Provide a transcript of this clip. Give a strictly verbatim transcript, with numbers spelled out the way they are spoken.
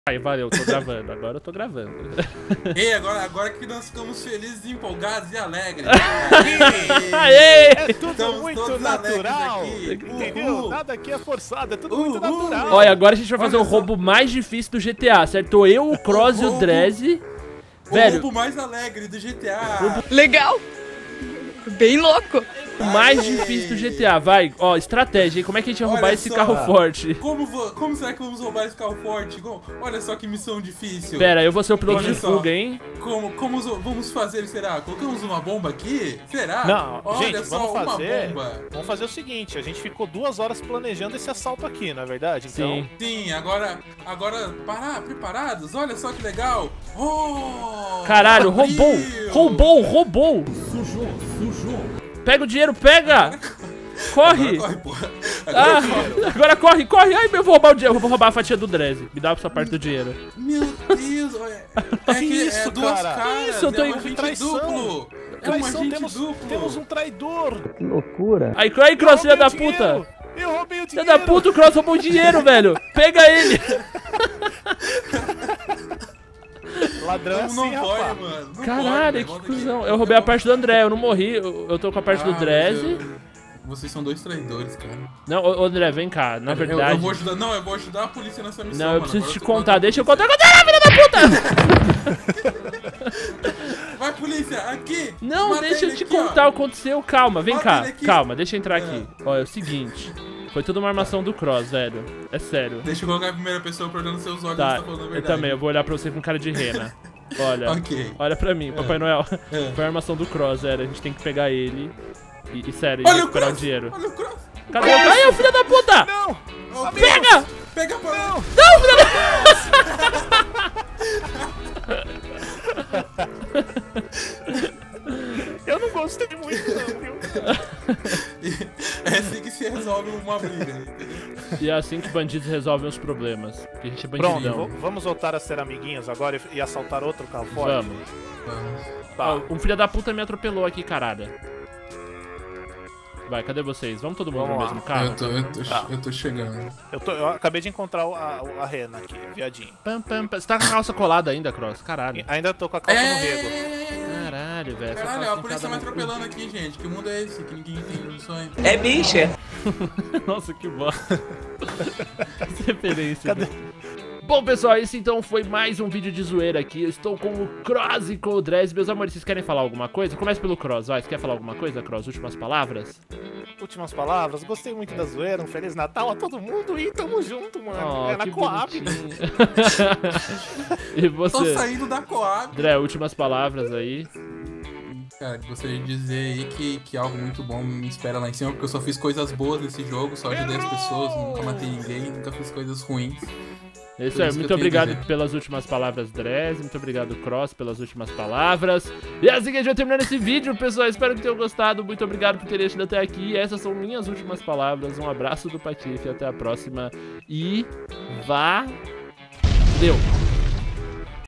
Aí, valeu, tô gravando, agora eu tô gravando. Ei, agora, agora que nós ficamos felizes, empolgados e alegres. Aê! É tudo Estamos muito todos natural, alegres aqui. entendeu? Uhul. Nada aqui é forçado, é tudo Uhul. muito natural. Olha, agora a gente vai fazer Olha o só. roubo mais difícil do G T A, certo? Eu, o Cross e o roubo- Drezzy. O Velho, roubo mais alegre do G T A. Legal! Bem louco! o mais Aê. difícil do G T A, vai. Ó, estratégia, hein? Como é que a gente vai roubar Olha esse só. carro forte? Como, vo- como será que vamos roubar esse carro forte? Como- Olha só que missão difícil. Pera, eu vou ser o piloto Olha de só. fuga, hein? Como, como os- vamos fazer, será? Colocamos uma bomba aqui? Será? Não, Olha gente, só, vamos uma fazer. bomba. Vamos fazer o seguinte: a gente ficou duas horas planejando esse assalto aqui, não é verdade? Então, Sim. Sim, agora, agora, parar, preparados? Olha só que legal. Oh, Caralho, roubou! abriu. Roubou, roubou! Sujou, sujou. Pega o dinheiro, pega! Corre! Agora corre, porra. Agora Ah, corre. agora corre, corre! Ai, eu vou roubar o dinheiro, eu vou roubar a fatia do Drezzy. Me dá a sua parte do dinheiro. Meu Deus, olha. É que isso, é duas cara? caras, Isso, eu tô é um em agente traição. duplo. É um traição, agente temos, duplo. temos um traidor. Aí, aí Cross, filha Eu da roubei o puta! dinheiro. Eu roubei o Filha dinheiro. da puta, o Cross roubou o dinheiro, velho! Pega ele! Ladrão é Não, assim, não pode, rapaz. mano. Não Caralho, pode, que volta cuzão. aqui. Eu roubei a parte do André, eu não morri, eu, eu tô com a parte do Ah, Drezzy. mas eu- Vocês são dois traidores, cara. Não, ô, ô, André, vem cá, na Eu- verdade... Eu, vou ajudar. Não, eu vou ajudar a polícia nessa missão. Não, eu mano. preciso Agora te eu tô contar, mandando deixa eu a contar. Contar, filha da puta! polícia. Vai, polícia, aqui! Não, Mata deixa eu ele te aqui, ó. contar o que aconteceu. Calma, vem Mata cá, ele aqui. calma, deixa eu entrar aqui. Ó, é o seguinte, foi tudo uma armação do Cross, velho. É sério. Deixa eu colocar a primeira pessoa pra olhar nos seus olhos. Tá, Tá falando a eu verdade. também, eu vou olhar pra você com cara de rena. Olha, Ok. olha pra mim, Papai Noel. É. Foi a armação do Cross, velho. A gente tem que pegar ele e, e sério, e Olha o recuperar o cross! dinheiro. Olha o cross! Cadê o... Ai, ô, filho da puta! Não! Ó, o Pega! cross! Pega pra lá! Não, filho da... Eu não gostei muito, não, viu? É assim que se resolve uma briga, entendeu? E é assim que bandidos resolvem os problemas. Porque a gente é Pronto, bandidão. v- vamos voltar a ser amiguinhos agora e, e assaltar outro carro forte? Vamos. Vamos. Tá. Ó, um filho da puta me atropelou aqui, caralho. Vai, cadê vocês? Vamos todo mundo Vamos no lá. mesmo carro? Eu tô, eu tô, Tá. eu tô chegando. Eu, tô, eu acabei de encontrar o- a, a Rena aqui, viadinho. Pam, pam, pam. Você tá com a calça colada ainda, Cross? Caralho. Ainda tô com a calça no rego. É... Caralho, velho. essa Caralho, calça a polícia enfiada me no cu. atropelando aqui, gente. Que mundo é esse? Que ninguém tem noções. É bicha! Nossa, que bosta. Que referência. Cadê? Bom, pessoal, esse então foi mais um vídeo de zoeira aqui. Eu estou com o Cross e com o Drezzy. Meus amores, vocês querem falar alguma coisa? Começa pelo Cross, vai. Você quer falar alguma coisa, Cross? Últimas palavras? Últimas palavras, gostei muito da zoeira, um Feliz Natal a todo mundo e tamo junto, mano. Oh, é na que Coab. bonitinho. E Tô você? saindo da Coab. André, últimas palavras aí. Cara, gostaria de dizer aí que, que algo muito bom me espera lá em cima, porque eu só fiz coisas boas nesse jogo, só ajudei as pessoas, nunca matei ninguém, nunca fiz coisas ruins. É isso Por aí, isso que muito eu tenho obrigado que dizer. pelas últimas palavras, Drezzy. Muito obrigado, Cross, pelas últimas palavras. E assim que a gente vai terminando esse vídeo, pessoal. Espero que tenham gostado. Muito obrigado por terem assistido até aqui. Essas são minhas últimas palavras. Um abraço do Patife. Até a próxima. E valeu!